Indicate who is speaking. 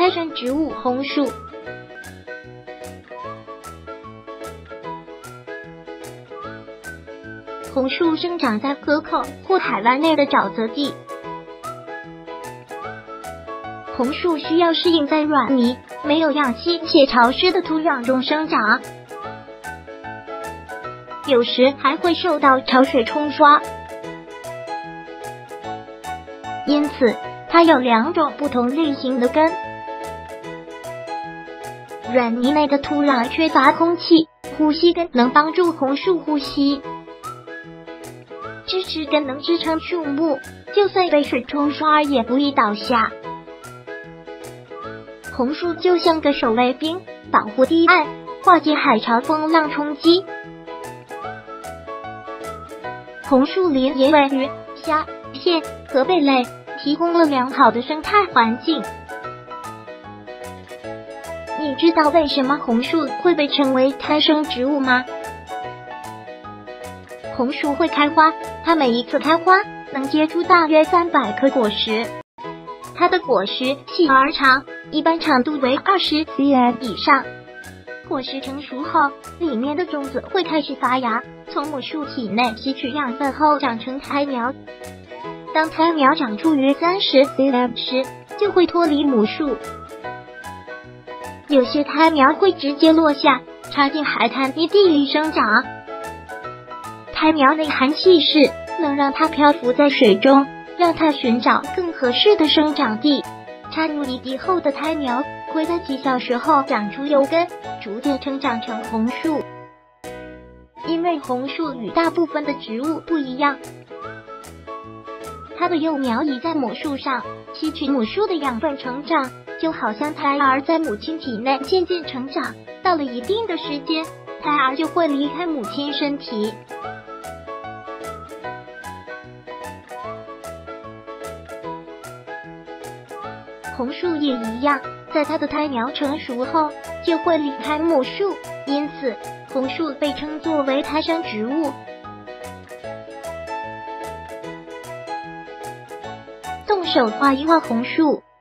Speaker 1: 胎生植物红树。红树生长在河口或海湾内的沼泽地。红树需要适应在软泥、没有氧气且潮湿的土壤中生长，有时还会受到潮水冲刷。因此，它有2种不同类型的根。软泥内的土壤缺乏空气，呼吸根能帮助红树呼吸。支持根能支撑树木，就算被水冲刷也不易倒下。红树就像个守卫兵，保护堤岸，化解海潮风浪冲击。红树林也为鱼、虾、蟹和贝类提供了良好的生态环境。你知道为什么红树会被称为胎生植物吗？红树会开花，它每一次开花能结出大约300颗果实。它的果实细而长，一般长度为20 cm 以上。果实成熟后，里面的种子会开始发芽，从母树体内吸取养分后长成胎苗。当胎苗长出约30 cm 时，就会脱离母树。有些胎苗会直接落下，插进海滩泥地里生长。胎苗内含气势，能让它漂浮在水中，让它寻找更合适的生长地。插入泥地后的胎苗会在几小时后长出幼根，逐渐成长成红树。因为红树与大部分的植物不一样，它的幼苗已在母树上吸取母树的养分成长，就好像胎儿在母亲体内渐渐成长，到了一定的时间，胎儿就会离开母亲身体。红树也一样，在它的胎苗成熟后就会离开母树，因此红树被称作为胎生植物。动手画一画红树。